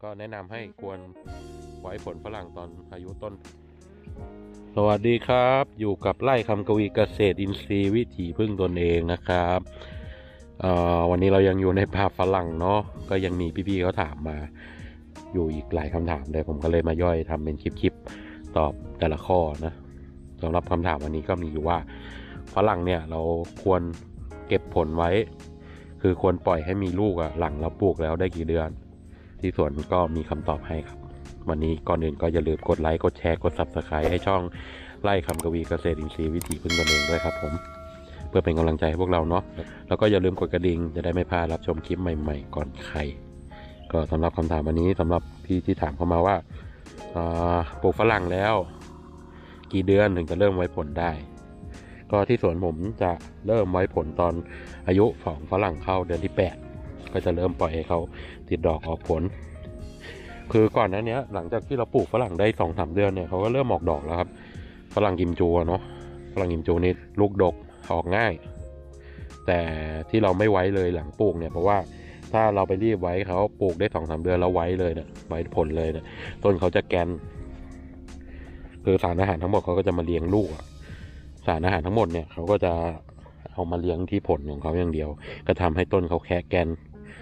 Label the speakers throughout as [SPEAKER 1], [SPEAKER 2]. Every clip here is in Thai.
[SPEAKER 1] ก็แนะนำให้ควรไว้ผลฝรั่งตอนอายุต้นสวัสดีครับอยู่กับไร่คำกวีเกษตรอินทรีย์วิถีพึ่งตนเองนะครับวันนี้เรายังอยู่ในป่าฝรั่งเนาะก็ยังมีพี่ๆเขาถามมาอยู่อีกหลายคำถามเลยผมก็เลยมาย่อยทำเป็นคลิปตอบแต่ละข้อนะสำหรับคำถามวันนี้ก็มีอยู่ว่าฝรั่งเนี่ยเราควรเก็บผลไว้คือควรปล่อยให้มีลูกหลังเราปลูกแล้วได้กี่เดือนที่สวนก็มีคำตอบให้ครับวันนี้ก่อนอื่นก็อย่าลืมกดไลค์กดแชร์กด Subscribe ให้ช่องไร่คำกวีเกษตรอินทรีย์วิถีพึ่งตนเองด้วยครับผมเพื่อเป็นกำลังใจให้พวกเราเนาะแล้วก็อย่าลืมกดกระดิ่งจะได้ไม่พลาดรับชมคลิปใหม่ๆก่อนใครก็สำหรับคำถามวันนี้สำหรับพี่ที่ถามเข้ามาว่าปลูกฝรั่งแล้วกี่เดือนถึงจะเริ่มไว้ผลได้ก็ที่สวนผมจะเริ่มไว้ผลตอนอายุของฝรั่งเข้าเดือนที่8ก็จะเริ่มปล่อยให้เขาติดดอกออกผลคือก่อนหน้านี้หลังจากที่เราปลูกฝรั่งได้ 2-3 เดือนเนี่ยเขาก็เริ่มออกดอกแล้วครับฝรั่งกิมจูเนาะฝรั่งกิมจูนี่ลูกดกออกง่ายแต่ที่เราไม่ไว้เลยหลังปลูกเนี่ยเพราะว่าถ้าเราไปรีบไว้เขาปลูกได้ 2-3 เดือนแล้วไว้เลยเนี่ยไว้ผลเลยเนี่ยต้นเขาจะแกนคือสารอาหารทั้งหมดเขาก็จะมาเลี้ยงลูกสารอาหารทั้งหมดเนี่ยเขาก็จะเอามาเลี้ยงที่ผลของเขาอย่างเดียวก็ทำให้ต้นเขาแค่แกน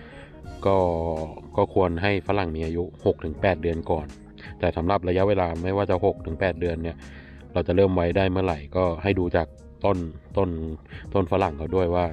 [SPEAKER 1] ก็ควรให้ฝรั่งมีอายุ 6-8 เดือนก่อนแต่สำหรับระยะเวลาไม่ว่าจะ 6-8 เดือนเนี่ยเราจะเริ่มไว้ได้เมื่อไหร่ก็ให้ดูจากต้นฝรั่งเขาด้วยว่า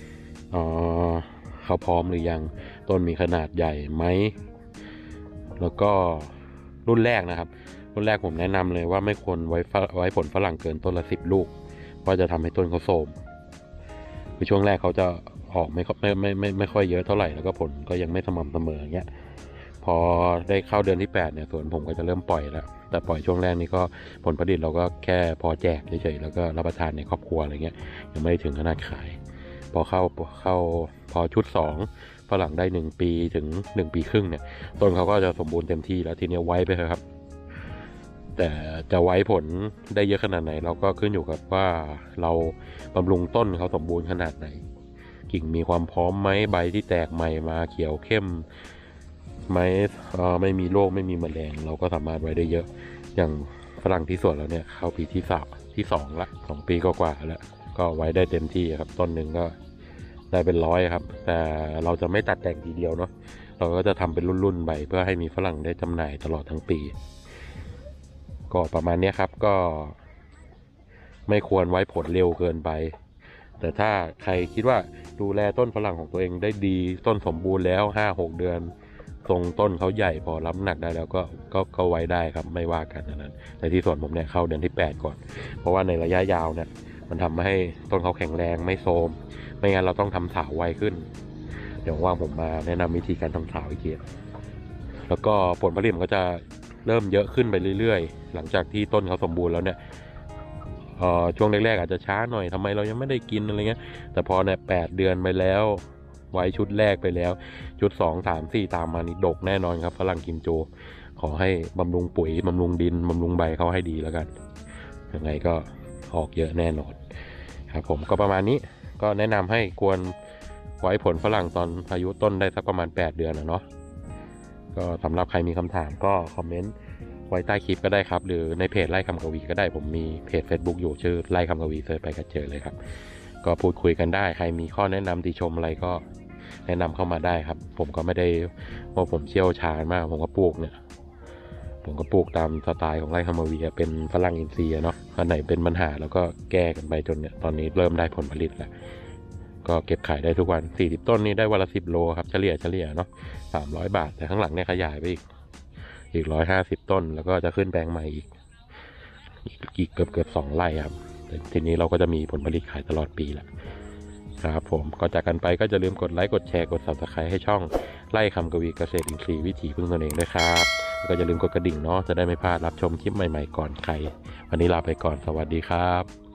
[SPEAKER 1] เขาพร้อมหรือยังต้นมีขนาดใหญ่ไหมแล้วก็รุ่นแรกนะครับรุ่นแรกผมแนะนำเลยว่าไม่ควรไว้ผลฝรั่งเกินต้นละ10 ลูกเพราะจะทำให้ต้นเขาโทรมคือช่วงแรกเขาจะออกไม่ค่อยเยอะเท่าไหร่แล้วก็ผลก็ยังไม่สม่ำเสมออย่างเงี้ยพอได้เข้าเดือนที่8เนี่ยสวนผมก็จะเริ่มปล่อยแล้วแต่ปล่อยช่วงแรกนี่ก็ผลผลิตเราก็แค่พอแจกเฉยๆแล้วก็รับประทานในครอบครัวอะไรเงี้ยยังไม่ถึงขนาดขายพอชุด2ฝรั่งได้1 ปีถึง1 ปีครึ่งเนี่ยต้นเขาก็จะสมบูรณ์เต็มที่แล้วทีนี้ไว้ไปเถอะครับแต่จะไว้ผลได้เยอะขนาดไหนเราก็ขึ้นอยู่กับว่าเราบำรุงต้นเขาสมบูรณ์ขนาดไหนกิ่งมีความพร้อมไหมใบที่แตกใหม่มาเขียวเข้มไหมไม่มีโรคไม่มีแมลงเราก็สามารถไว้ได้เยอะอย่างฝรั่งที่สวนเราเนี่ยเข้าปีที่2ละ2 ปีกว่าแล้วก็ไว้ได้เต็มที่ครับต้นหนึ่งก็ได้เป็น100ครับแต่เราจะไม่ตัดแต่งทีเดียวเนาะเราก็จะทำเป็นรุ่นๆไปเพื่อให้มีฝรั่งได้จำหน่ายตลอดทั้งปีก็ประมาณนี้ครับก็ไม่ควรไว้ผลเร็วเกินไปแต่ถ้าใครคิดว่าดูแลต้นฝรั่งของตัวเองได้ดีต้นสมบูรณ์แล้ว 5-6 เดือนทรงต้นเขาใหญ่พอรับน้ำหนักได้แล้วก็ไว้ได้ครับไม่ว่ากันนั้นแต่ที่ส่วนผมเนี่ยเข้าเดือนที่8ก่อนเพราะว่าในระยะยาวเนี่ยมันทำให้ต้นเขาแข็งแรงไม่โทรมไม่งั้นเราต้องทำถาวไวขึ้นเดี๋ยวว่าผมมาแนะนำวิธีการทำถาวอีกทีแล้วก็ผลผลิตมันก็จะเริ่มเยอะขึ้นไปเรื่อยๆหลังจากที่ต้นเขาสมบูรณ์แล้วเนี่ยช่วงแรกๆอาจจะช้าหน่อยทำไมเรายังไม่ได้กินอะไรเงี้ยแต่พอเนี่ย8 เดือนไปแล้วไว้ชุดแรกไปแล้วชุด2 3 4ตามมานี่ดกแน่นอนครับฝรั่งกิมจูขอให้บำรุงปุ๋ยบำรุงดินบำรุงใบเขาให้ดีแล้วกันยังไงก็ออกเยอะแน่นอนครับผมก็ประมาณนี้ก็แนะนำให้ควรไว้ผลฝรั่งตอนอายุต้นได้สักประมาณ8 เดือนเนาะก็สำหรับใครมีคำถามก็คอมเมนต์ไว้ใต้คลิปก็ได้ครับหรือในเพจไร่คำกวีก็ได้ผมมีเพจ Facebook อยู่ชื่อไร่คำกวีเสิร์ชไปก็เจอเลยครับก็พูดคุยกันได้ใครมีข้อแนะนำติชมอะไรก็แนะนำเข้ามาได้ครับผมก็ไม่ได้ว่าผมเชี่ยวชาญมากผมก็ปลูกตามสไตล์ของไร่คำกวีเป็นฝรั่งอินทรีย์เนาะอันไหนเป็นปัญหาแล้วก็แก้กันไปจนเนี่ยตอนนี้เริ่มได้ผลผลิตแล้วก็เก็บขายได้ทุกวัน40 ต้นนี่ได้วันละ10 โลครับเฉลี่ยเนาะ300 บาทแต่ข้างหลังเนี่ยขยายไปอีก150 ต้นแล้วก็จะขึ้นแปลงใหม่อีกเกือบ2 ไร่ครับทีนี้เราก็จะมีผลผลิตขายตลอดปีแหละครับผมก็จากกันไปก็จะลืมกดไลค์กดแชร์กด Subscribe ให้ช่องไร่คำกวีเกษตรอินทรีย์วิถีพึ่งตนเองด้วยครับแล้วก็อย่าลืมกดกระดิ่งเนาะจะได้ไม่พลาดรับชมคลิปใหม่ๆก่อนใครวันนี้ลาไปก่อนสวัสดีครับ